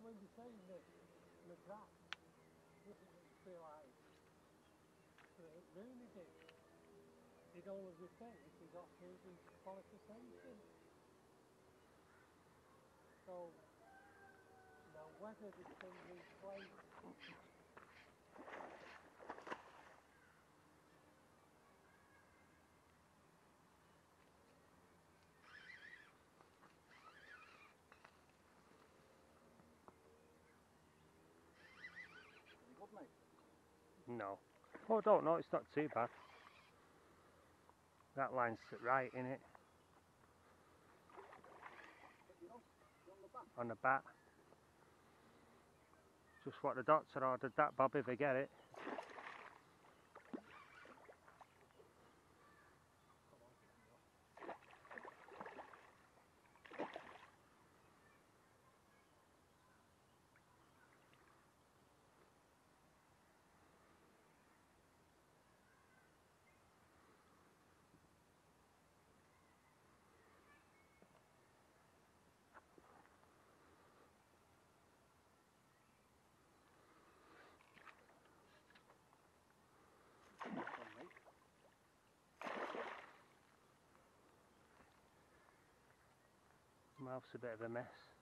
when you're saying that the crack doesn't feel like Rooney did, he'd only replace his off-season qualification. So, now whether they can replace Good, mate. No. Oh, I don't know, it's not too bad. That line's right in it. On the bat. Just what the doctor ordered that, Bob, if I get it. Mouth's a bit of a mess.